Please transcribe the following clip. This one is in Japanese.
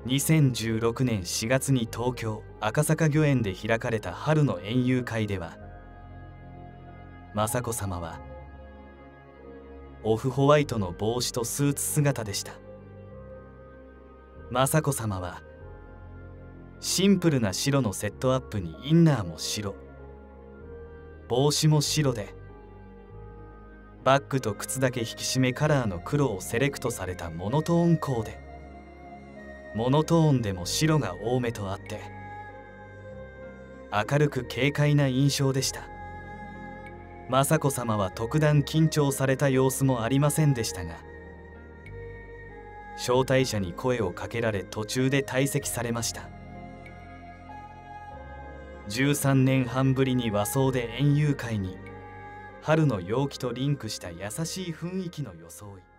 2016年4月に東京赤坂御苑で開かれた春の園遊会では、雅子さまはオフホワイトの帽子とスーツ姿でした。雅子さまはシンプルな白のセットアップにインナーも白、帽子も白で、バッグと靴だけ引き締めカラーの黒をセレクトされたモノトーンコーデ。モノトーンでも白が多めとあって明るく軽快な印象でした。雅子さまは特段緊張された様子もありませんでしたが、招待者に声をかけられ途中で退席されました。13年半ぶりに和装で園遊会に、春の陽気とリンクした優しい雰囲気の装い。